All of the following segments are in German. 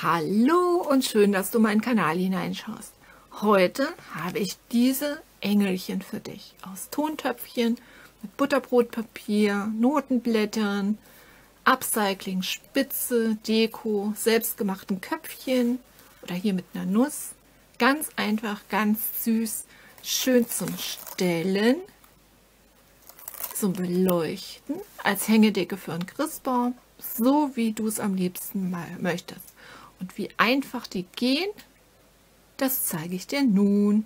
Hallo und schön, dass du meinen Kanal hineinschaust. Heute habe ich diese Engelchen für dich aus Tontöpfchen mit Butterbrotpapier, Notenblättern, Upcycling, Spitze, Deko, selbstgemachten Köpfchen oder hier mit einer Nuss. Ganz einfach, ganz süß, schön zum Stellen, zum Beleuchten, als Hängedecke für einen Christbaum, so wie du es am liebsten mal möchtest. Und wie einfach die gehen, das zeige ich dir nun.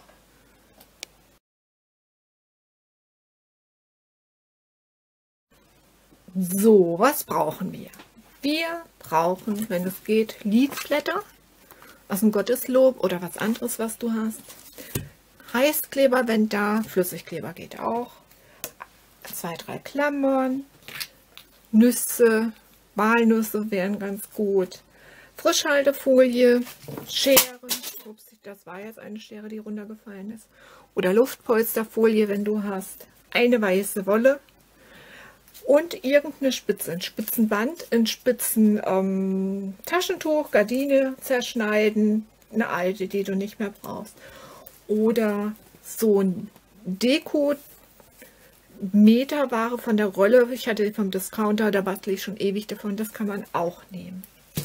So, was brauchen wir? Wir brauchen, wenn es geht, Liedblätter aus dem Gotteslob oder was anderes, was du hast. Heißkleber, wenn da, Flüssigkleber geht auch. 2, 3 Klammern, Nüsse, Walnüsse wären ganz gut. Frischhaltefolie, Schere, ups, das war jetzt eine Schere, die runtergefallen ist, oder Luftpolsterfolie, wenn du hast, eine weiße Wolle und irgendeine Spitze, ein Spitzenband, ein Spitzen Taschentuch, Gardine zerschneiden, eine alte, die du nicht mehr brauchst, oder so ein Deko Meterware von der Rolle, ich hatte die vom Discounter, da bastle ich schon ewig davon, das kann man auch nehmen.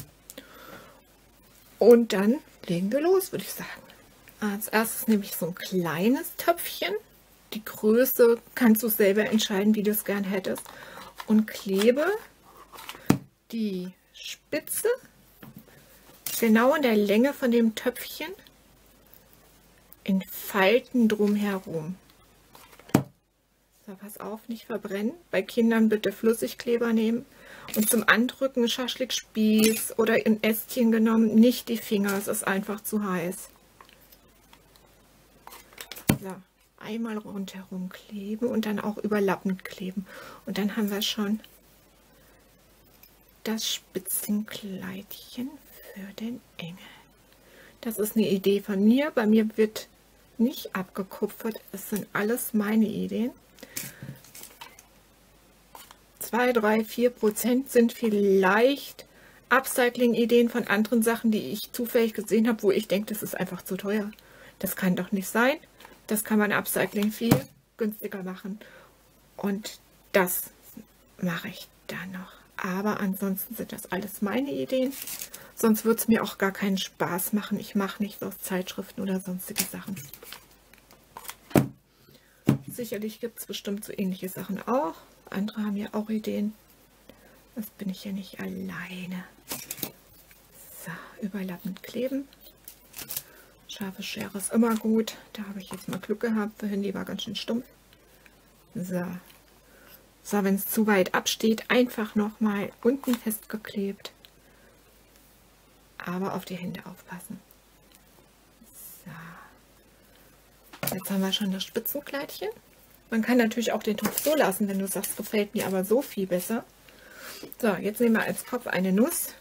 Und dann legen wir los, würde ich sagen. Als erstes nehme ich so ein kleines Töpfchen. Die Größe kannst du selber entscheiden, wie du es gern hättest. Und klebe die Spitze genau in der Länge von dem Töpfchen in Falten drumherum. So, pass auf, nicht verbrennen. Bei Kindern bitte Flüssigkleber nehmen. Und zum Andrücken Schaschlikspieß oder in Ästchen genommen, nicht die Finger, es ist einfach zu heiß. So, einmal rundherum kleben und dann auch überlappend kleben. Und dann haben wir schon das Spitzenkleidchen für den Engel. Das ist eine Idee von mir. Bei mir wird nicht abgekupfert, es sind alles meine Ideen. 2, 3, 4% sind vielleicht Upcycling-Ideen von anderen Sachen, die ich zufällig gesehen habe, wo ich denke, das ist einfach zu teuer. Das kann doch nicht sein. Das kann man Upcycling viel günstiger machen. Und das mache ich dann noch. Aber ansonsten sind das alles meine Ideen. Sonst würde es mir auch gar keinen Spaß machen. Ich mache nichts aus Zeitschriften oder sonstige Sachen. Sicherlich gibt es bestimmt so ähnliche Sachen auch. Andere haben ja auch Ideen. Das bin ich ja nicht alleine. So, überlappend kleben. Scharfe Schere ist immer gut. Da habe ich jetzt mal Glück gehabt. Vorhin die war ganz schön stumpf. So, so, wenn es zu weit absteht, einfach noch mal unten festgeklebt. Aber auf die Hände aufpassen. So. Jetzt haben wir schon das Spitzenkleidchen. Man kann natürlich auch den Topf so lassen, wenn du sagst, gefällt mir aber so viel besser. So, jetzt nehmen wir als Kopf eine Nuss.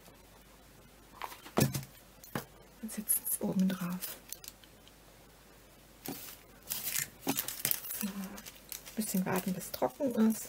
Und setzen es oben drauf. So, ein bisschen warten, bis es trocken ist.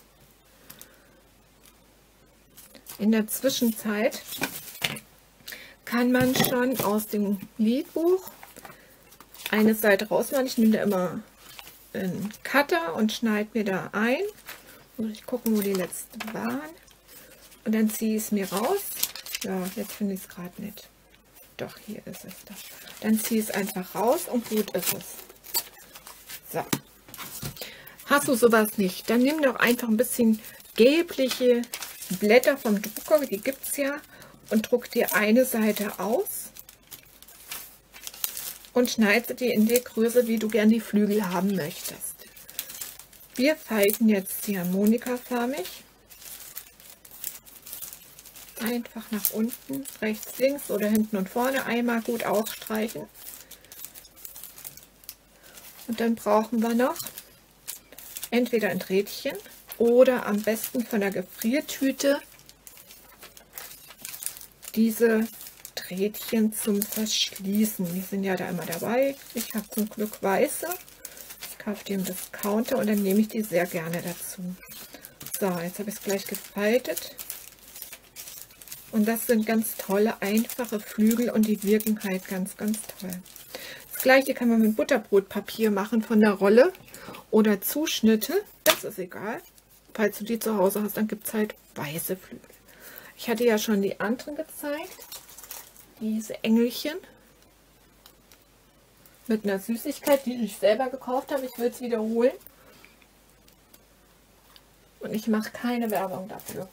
In der Zwischenzeit kann man schon aus dem Liedbuch eine Seite rausmachen. Ich nehme da immer einen Cutter und schneide mir da ein. Muss ich gucken, wo die letzten waren. Und dann ziehe ich es mir raus. Ja, jetzt finde ich es gerade nicht. Doch, hier ist es. Doch. Dann ziehe ich es einfach raus und gut ist es. So. Hast du sowas nicht, dann nimm doch einfach ein bisschen gelbliche Blätter vom Drucker, die gibt es ja, und druck dir eine Seite aus und schneide die in der Größe, wie du gern die Flügel haben möchtest. Wir falten jetzt die harmonikaförmig. Einfach nach unten, rechts, links oder hinten und vorne einmal gut ausstreichen. Und dann brauchen wir noch entweder ein Drähtchen oder am besten von der Gefriertüte diese Drähtchen zum Verschließen. Die sind ja da immer dabei. Ich habe zum Glück weiße. Ich kaufe die im Discounter und dann nehme ich die sehr gerne dazu. So, jetzt habe ich es gleich gefaltet. Und das sind ganz tolle, einfache Flügel und die wirken halt ganz, ganz toll. Das gleiche kann man mit Butterbrotpapier machen von der Rolle oder Zuschnitte. Das ist egal. Falls du die zu Hause hast, dann gibt es halt weiße Flügel. Ich hatte ja schon die anderen gezeigt. Diese Engelchen. Mit einer Süßigkeit, die ich selber gekauft habe. Ich will es wiederholen. Und ich mache keine Werbung dafür.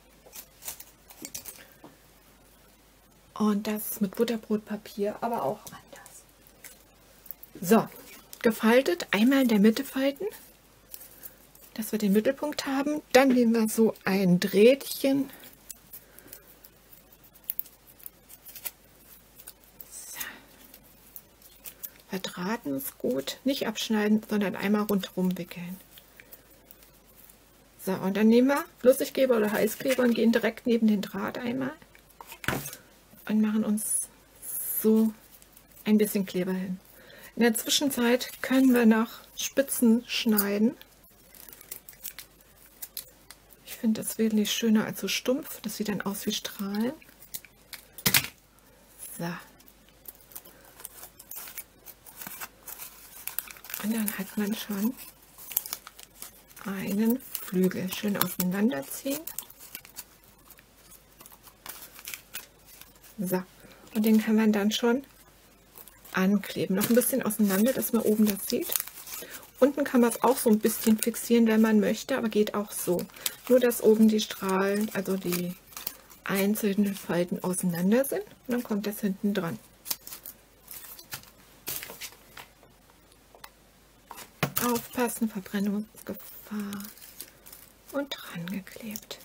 Und das mit Butterbrotpapier, aber auch anders. So, gefaltet. Einmal in der Mitte falten, dass wir den Mittelpunkt haben. Dann nehmen wir so ein Drähtchen. So. Verdrahten ist gut. Nicht abschneiden, sondern einmal rundherum wickeln. So, und dann nehmen wir Flüssigkleber oder Heißkleber und gehen direkt neben den Draht einmal. Und machen uns so ein bisschen Kleber hin. In der Zwischenzeit können wir noch Spitzen schneiden. Ich finde das wesentlich schöner als so stumpf. Das sieht dann aus wie Strahlen. So. Und dann hat man schon einen Flügel. Schön auseinanderziehen. So, und den kann man dann schon ankleben. Noch ein bisschen auseinander, dass man oben das sieht. Unten kann man es auch so ein bisschen fixieren, wenn man möchte, aber geht auch so. Nur, dass oben die Strahlen, also die einzelnen Falten auseinander sind. Und dann kommt das hinten dran. Aufpassen, Verbrennungsgefahr. Und dran geklebt.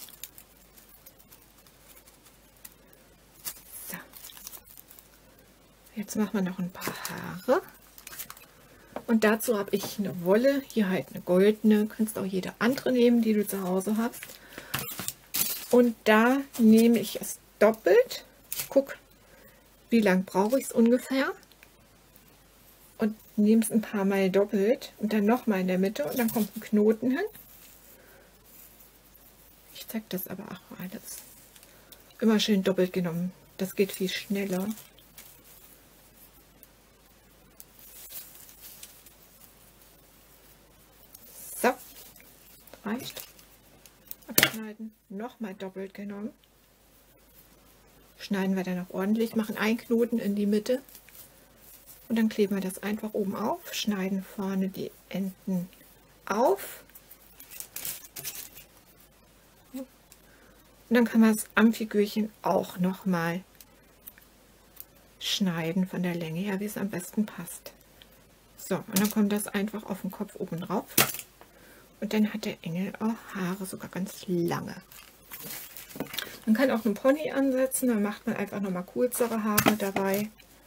Jetzt machen wir noch ein paar Haare. Und dazu habe ich eine Wolle, hier halt eine goldene, kannst auch jede andere nehmen, die du zu Hause hast. Und da nehme ich es doppelt. Ich gucke, wie lang brauche ich es ungefähr. Und nehme es ein paar Mal doppelt und dann nochmal in der Mitte und dann kommt ein Knoten hin. Ich zeige das aber auch alles. Immer schön doppelt genommen. Das geht viel schneller. So, reicht. Abschneiden, nochmal doppelt genommen. Schneiden wir dann noch ordentlich, machen einen Knoten in die Mitte und dann kleben wir das einfach oben auf, schneiden vorne die Enden auf und dann kann man das am Figürchen auch nochmal schneiden von der Länge her, wie es am besten passt. So, und dann kommt das einfach auf den Kopf oben drauf. Und dann hat der Engel auch Haare, sogar ganz lange. Man kann auch einen Pony ansetzen, dann macht man einfach nochmal kürzere Haare dabei.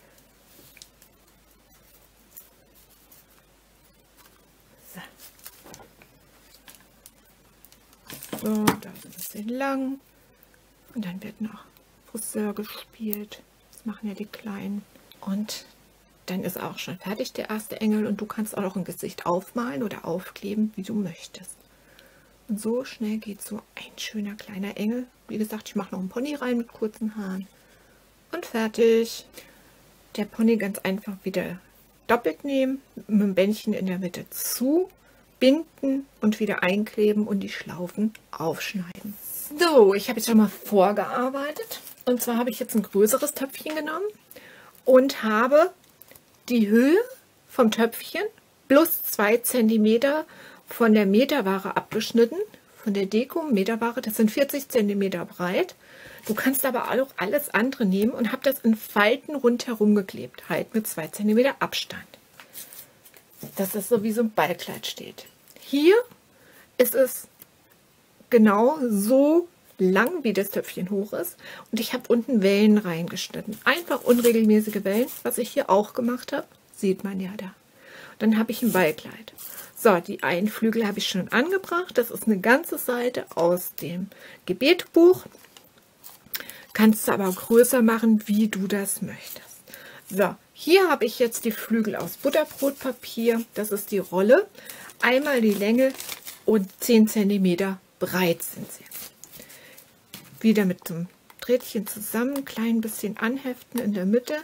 So, da ist ein bisschen lang. Und dann wird noch Friseur gespielt. Das machen ja die Kleinen. Und dann ist auch schon fertig der erste Engel und du kannst auch noch ein Gesicht aufmalen oder aufkleben, wie du möchtest. Und so schnell geht so ein schöner kleiner Engel. Wie gesagt, ich mache noch einen Pony rein mit kurzen Haaren. Und fertig. Der Pony ganz einfach wieder doppelt nehmen, mit dem Bändchen in der Mitte zubinden und wieder einkleben und die Schlaufen aufschneiden. So, ich habe jetzt schon mal vorgearbeitet. Und zwar habe ich jetzt ein größeres Töpfchen genommen und habe die Höhe vom Töpfchen plus 2 cm von der Meterware abgeschnitten, von der Deko Meterware, das sind 40 cm breit. Du kannst aber auch alles andere nehmen und habe das in Falten rundherum geklebt, halt mit 2 cm Abstand. Dass das so wie so ein Ballkleid steht. Hier ist es genau so lang, wie das Töpfchen hoch ist. Und ich habe unten Wellen reingeschnitten. Einfach unregelmäßige Wellen, was ich hier auch gemacht habe. Sieht man ja da. Dann habe ich ein Ballkleid. So, die einen Flügel habe ich schon angebracht. Das ist eine ganze Seite aus dem Gebetbuch. Kannst du aber größer machen, wie du das möchtest. So, hier habe ich jetzt die Flügel aus Butterbrotpapier. Das ist die Rolle. Einmal die Länge und 10 cm breit sind sie. Wieder mit dem Drähtchen zusammen, klein bisschen anheften in der Mitte.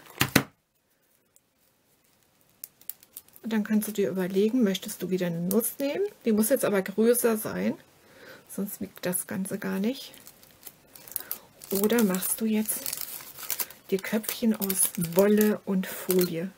Und dann kannst du dir überlegen, möchtest du wieder eine Nuss nehmen? Die muss jetzt aber größer sein, sonst wiegt das Ganze gar nicht. Oder machst du jetzt die Köpfchen aus Wolle und Folie.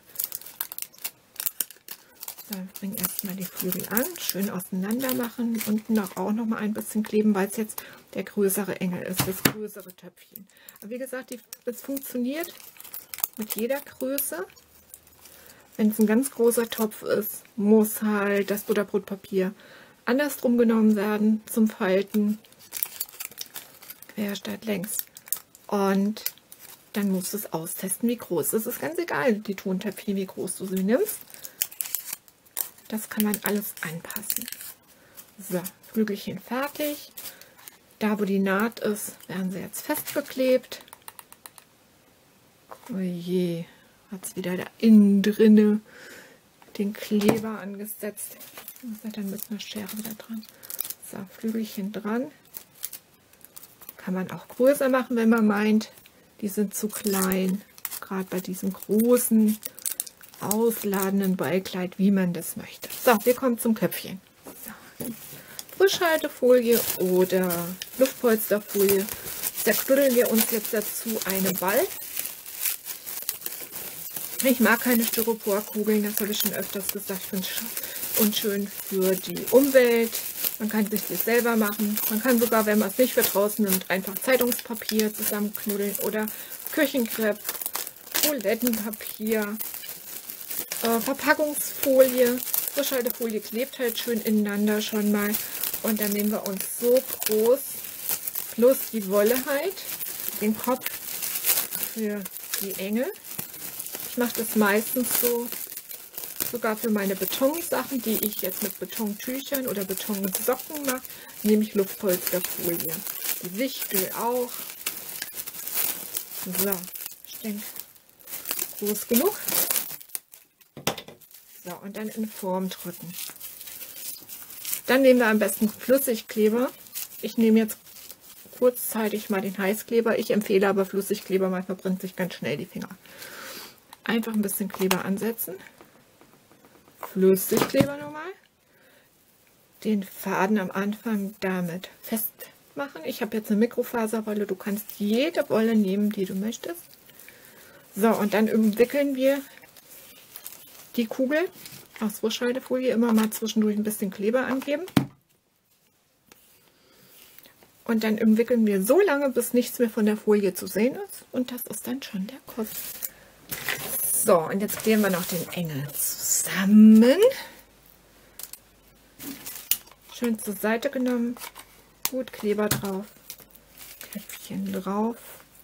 So, bring erstmal die Flügel an, schön auseinander machen, unten auch noch mal ein bisschen kleben, weil es jetzt der größere Engel ist, das größere Töpfchen. Aber wie gesagt, das funktioniert mit jeder Größe. Wenn es ein ganz großer Topf ist, muss halt das Butterbrotpapier andersrum genommen werden zum Falten, quer statt längs. Und dann musst du es austesten, wie groß. Es ist ganz egal, die Tontöpfchen, wie groß du sie nimmst. Das kann man alles anpassen. So, Flügelchen fertig. Da, wo die Naht ist, werden sie jetzt festgeklebt. Oh je, hat es wieder da innen drinne den Kleber angesetzt. Dann mit einer Schere wieder dran. So, Flügelchen dran. Kann man auch größer machen, wenn man meint, die sind zu klein. Gerade bei diesem großen, ausladenden Ballkleid, wie man das möchte. So, wir kommen zum Köpfchen. So. Frischhaltefolie oder Luftpolsterfolie. Zerknuddeln wir uns jetzt dazu einen Ball. Ich mag keine Styroporkugeln, das habe ich schon öfters gesagt. Ich finde es unschön für die Umwelt. Man kann sich das selber machen. Man kann sogar, wenn man es nicht für draußen nimmt, einfach Zeitungspapier zusammenknuddeln oder Küchenkrepp, Toilettenpapier, Verpackungsfolie. Frischhaltefolie klebt halt schön ineinander schon mal. Und dann nehmen wir uns so groß plus die Wolle halt, den Kopf für die Engel. Ich mache das meistens so, sogar für meine Betonsachen, die ich jetzt mit Betontüchern oder Betonsocken mache, nehme ich Luftpolsterfolie. Die Wichtel auch. So, ich denke, groß genug. So, und dann in Form drücken. Dann nehmen wir am besten Flüssigkleber. Ich nehme jetzt kurzzeitig mal den Heißkleber. Ich empfehle aber Flüssigkleber, man verbrennt sich ganz schnell die Finger. Einfach ein bisschen Kleber ansetzen. Flüssigkleber nochmal. Den Faden am Anfang damit festmachen. Ich habe jetzt eine Mikrofaserwolle. Du kannst jede Wolle nehmen, die du möchtest. So, und dann umwickeln wir die Kugel aus Frischhaltefolie. Immer mal zwischendurch ein bisschen Kleber angeben. Und dann umwickeln wir so lange, bis nichts mehr von der Folie zu sehen ist. Und das ist dann schon der Kopf. So, und jetzt kleben wir noch den Engel zusammen. Schön zur Seite genommen. Gut Kleber drauf. Köpfchen drauf.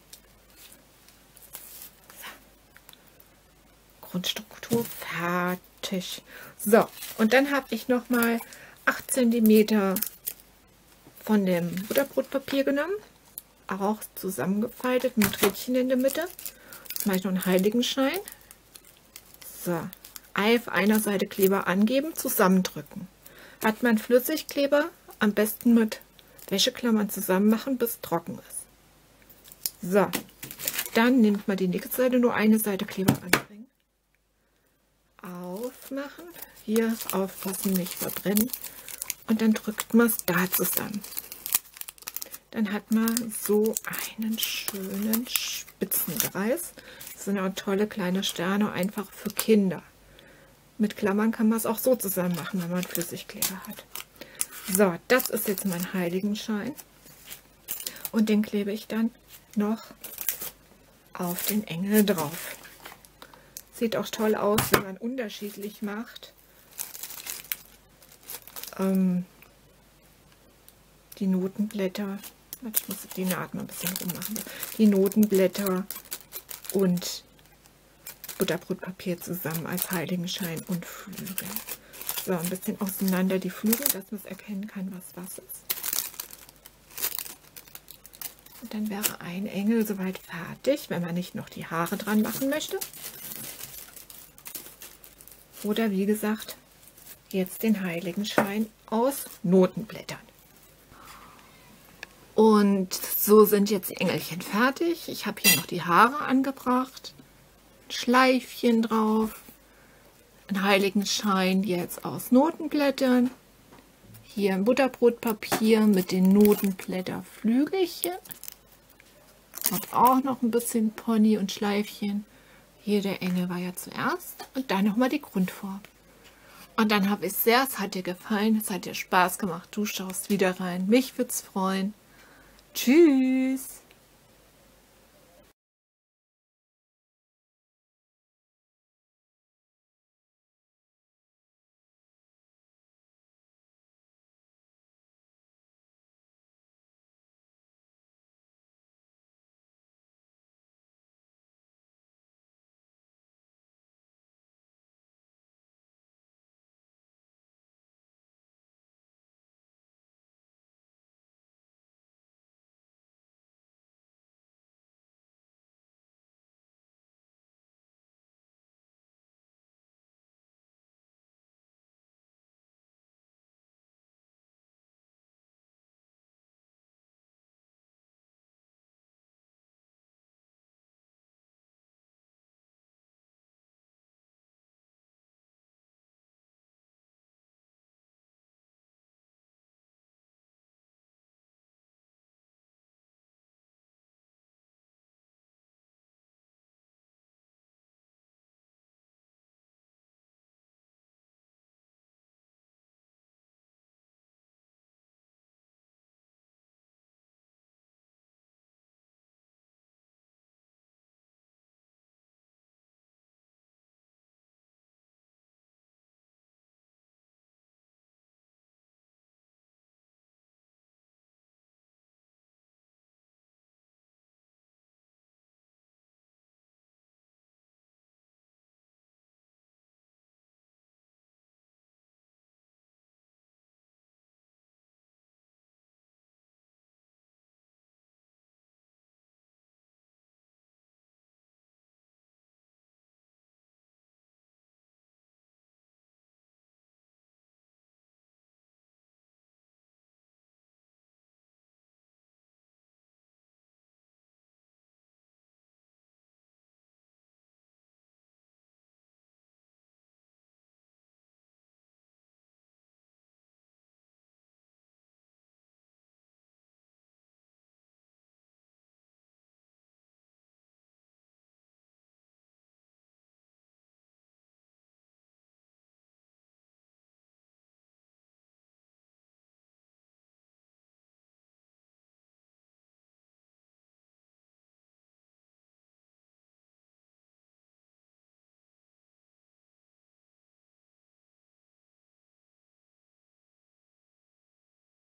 So. Grundstruktur fertig. So, und dann habe ich noch mal 8 cm von dem Butterbrotpapier genommen. Auch zusammengefaltet mit Rädchen in der Mitte. Jetzt mache ich noch einen Heiligenschein. So, auf einer Seite Kleber angeben, zusammendrücken. Hat man Flüssigkleber, am besten mit Wäscheklammern zusammen machen, bis es trocken ist. So, dann nimmt man die nächste Seite, nur eine Seite Kleber anbringen. Aufmachen, hier aufpassen, nicht verbrennen. Und dann drückt man es da zusammen. Dann hat man so einen schönen Spitzenkreis. Das sind auch tolle kleine Sterne, einfach für Kinder. Mit Klammern kann man es auch so zusammen machen, wenn man Flüssigkleber hat. So, das ist jetzt mein Heiligenschein. Und den klebe ich dann noch auf den Engel drauf. Sieht auch toll aus, wenn man unterschiedlich macht. Die Notenblätter. Ich muss die Naht mal ein bisschen rummachen. Die Notenblätter und Butterbrotpapier zusammen als Heiligenschein und Flügel. So, ein bisschen auseinander die Flügel, dass man es erkennen kann, was ist. Und dann wäre ein Engel soweit fertig, wenn man nicht noch die Haare dran machen möchte. Oder wie gesagt, jetzt den Heiligenschein aus Notenblättern. Und so sind jetzt die Engelchen fertig. Ich habe hier noch die Haare angebracht, ein Schleifchen drauf, einen Heiligenschein jetzt aus Notenblättern. Hier ein Butterbrotpapier mit den Notenblätterflügelchen. Hat auch noch ein bisschen Pony und Schleifchen. Hier der Engel war ja zuerst. Und dann nochmal die Grundform. Und dann habe ich sehr, es hat dir gefallen, es hat dir Spaß gemacht. Du schaust wieder rein. Mich würde es freuen. Tschüss.